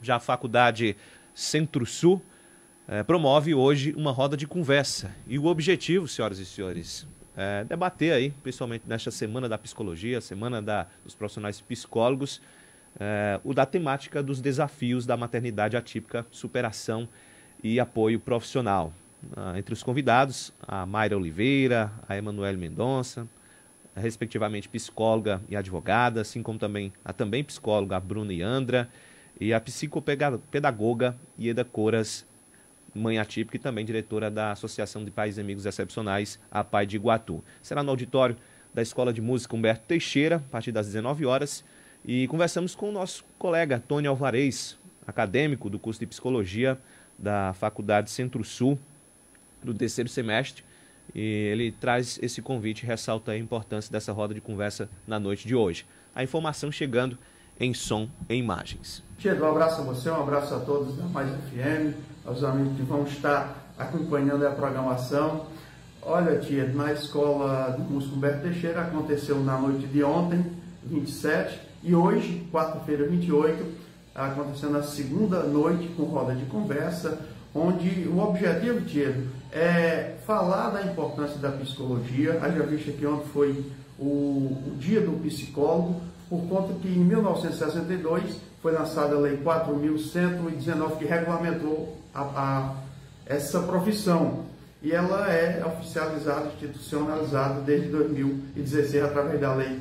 Já a Faculdade Centro-Sul promove hoje uma roda de conversa. E o objetivo, senhoras e senhores, é debater aí, principalmente nesta semana da psicologia, semana dos profissionais psicólogos, da temática dos desafios da maternidade atípica, superação e apoio profissional. Entre os convidados, a Mayra Oliveira, a Emanuele Mendonça, respectivamente psicóloga e advogada, assim como também a psicóloga a Bruna Iandra e a psicopedagoga Ieda Coras, mãe atípica e também diretora da Associação de Pais e Amigos Excepcionais, a PAI de Iguatu. Será no auditório da Escola de Música Humberto Teixeira, a partir das 19 horas, e conversamos com o nosso colega Tony Alvarez, acadêmico do curso de Psicologia da Faculdade Centro-Sul, do terceiro semestre, e ele traz esse convite e ressalta a importância dessa roda de conversa na noite de hoje. A informação chegando em som e imagens. Tiago, um abraço a você, um abraço a todos da Mais FM, aos amigos que vão estar acompanhando a programação. Olha, Tiago, na Escola de Música Humberto Teixeira aconteceu na noite de ontem, 27, e hoje, quarta-feira, 28, acontecendo a segunda noite com roda de conversa, onde o objetivo, Tiago, é falar da importância da psicologia. Haja vista que ontem foi o dia do psicólogo, por conta que em 1962 foi lançada a Lei 4.119, que regulamentou essa profissão. E ela é oficializada, institucionalizada desde 2016, através da Lei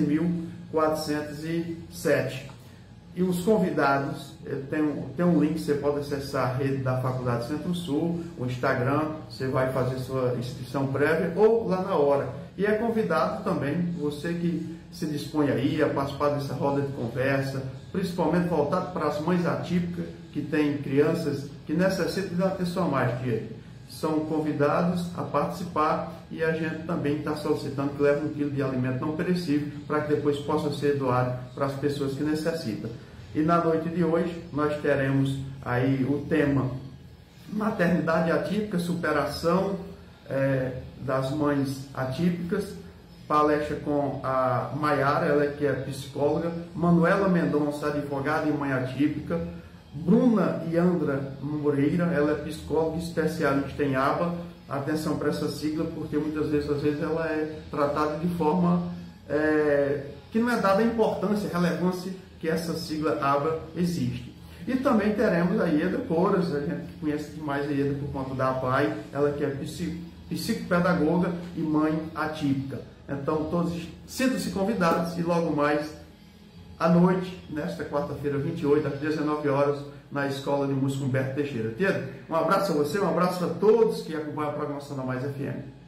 13.407. E os convidados, tem um link, você pode acessar a rede da Faculdade Centro-Sul, o Instagram, você vai fazer sua inscrição prévia ou lá na hora. E é convidado também você que se dispõe aí a participar dessa roda de conversa, principalmente voltado para as mães atípicas que têm crianças que necessitam de uma atenção a mais, Diego. São convidados a participar e a gente também está solicitando que leve 1 quilo de alimento não perecível para que depois possa ser doado para as pessoas que necessitam. E na noite de hoje nós teremos aí o tema maternidade atípica, superação das mães atípicas, palestra com a Maiara, ela que é psicóloga, Manuela Mendonça, advogada e mãe atípica, Bruna Iandra Moreira, ela é psicóloga especialista em aba. Atenção para essa sigla, porque muitas vezes ela é tratada de forma que não é dada a importância, a relevância que essa sigla aba existe. E também teremos a Ieda Coras, a gente conhece demais a Ieda por conta da PAI, ela que é psicopedagoga e mãe atípica. Então todos sintam-se convidados e logo mais à noite, nesta quarta-feira, 28, às 19 horas, na Escola de Música Humberto Teixeira. Tiago, um abraço a você, um abraço a todos que acompanham a programação da Mais FM.